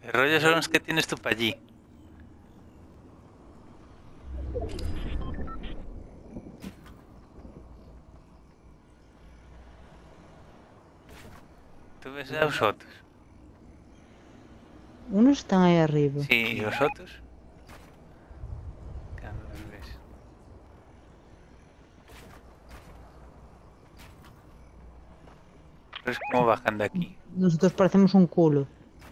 El rollo son los que tienes tú para allí. ¿Tú ves a los otros? Unos están ahí arriba. Sí, ¿y los otros? Que no los ves. Pues cómo bajan de aquí. Nosotros parecemos un culo.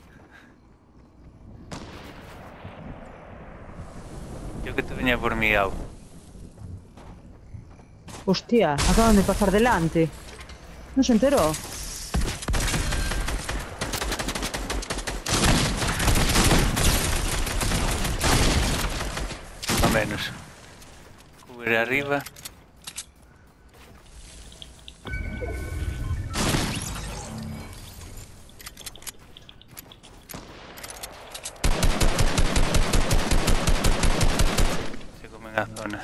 Yo que te venía por mi lado. Hostia, acaban de pasar delante. No se enteró. Más o menos. Cubre arriba. Se comen la zona.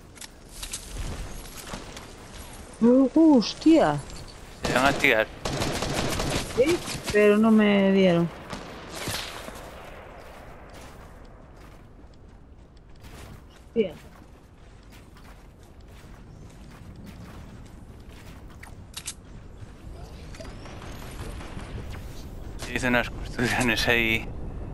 Hostia. Se van a tirar. Sí, pero no me dieron. Hostia. Dicen las construcciones ahí.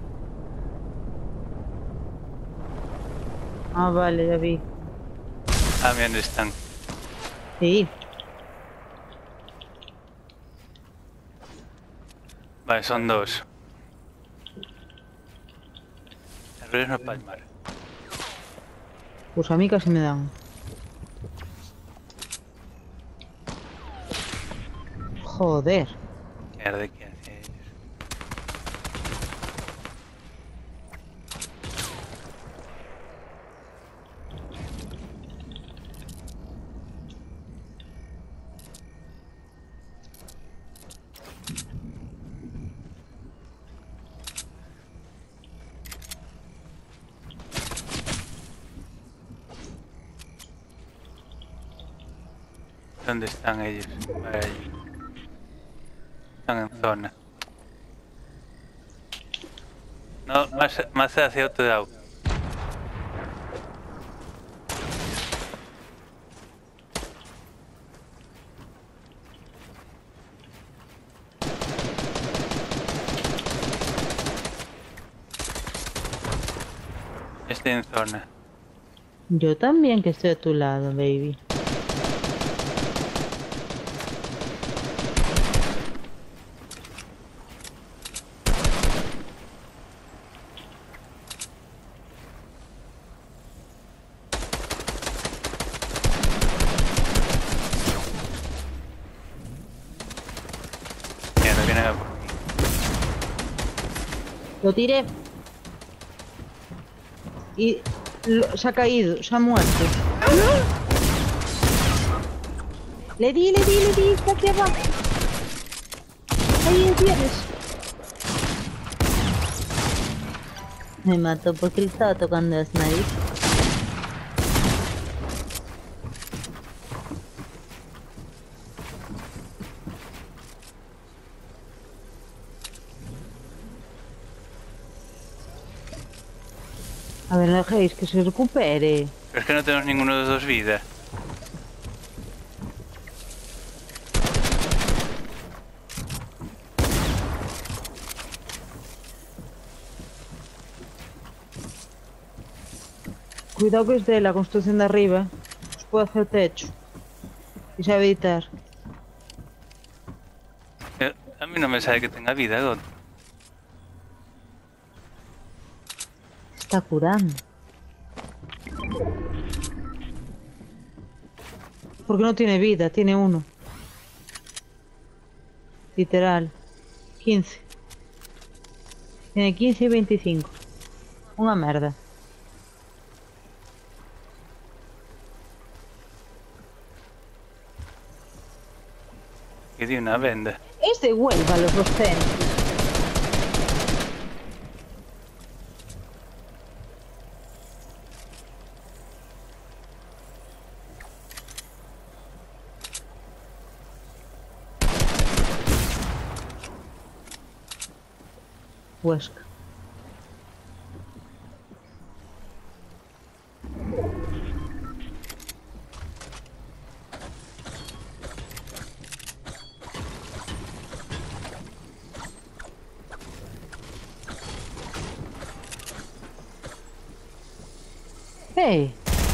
Ah, vale, ya vi. Ah, mira dónde están. Sí. Vale, son dos. El rollo es no palmar. Pues a mí casi me dan. Joder. Mierda, ¿qué hacen ellos? ¿Dónde están ellos? Vale, allí. Están en zona. No, más hacia otro lado. Estoy en zona. Yo también que estoy a tu lado, baby. Mierda, vienen a por mí. Lo tiré. Y se ha caído, se ha muerto. Le di, está aquí abajo. Ahí tienes. Me mató porque él estaba tocando las narices. A ver, no dejéis que se recupere. Pero es que no tenemos ninguno de dos vidas. Cuidado que es de la construcción de arriba. Os puedo hacer techo. Y sabe evitar. A mí no me sale que tenga vida, God. Está curando. Porque no tiene vida, tiene uno. Literal. 15. Tiene 15 y 25. Una merda. Que dio una venda. Es de Huelva los centros. Huesca. Hey,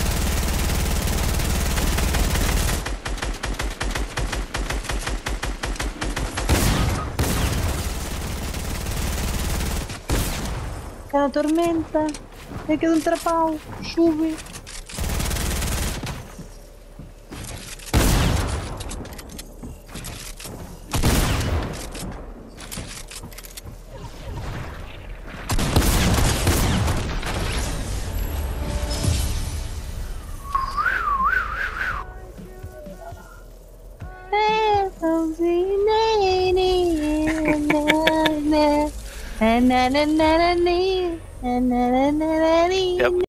cada tormenta, me quedo atrapado, sube. Na na na na na na na na na na na. Ya,